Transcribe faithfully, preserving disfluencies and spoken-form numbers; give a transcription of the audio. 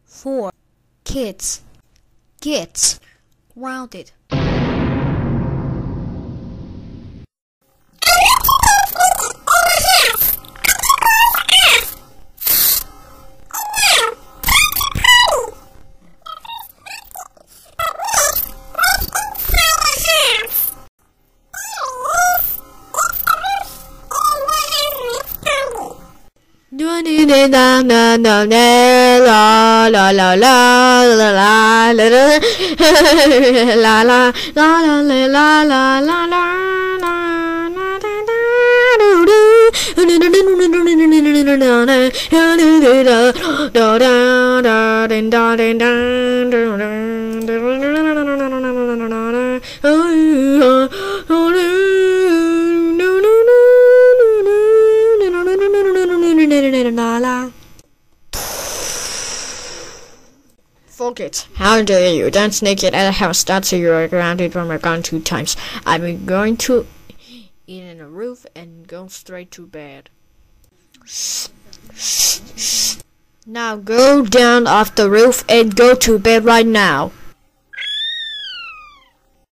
four. Kids. Get grounded. La la la la la la la la la la Forget. How dare you dance naked at a house? That's you are grounded from a gun two times. I'm going to eat in a roof and go straight to bed. Now go down off the roof and go to bed right now.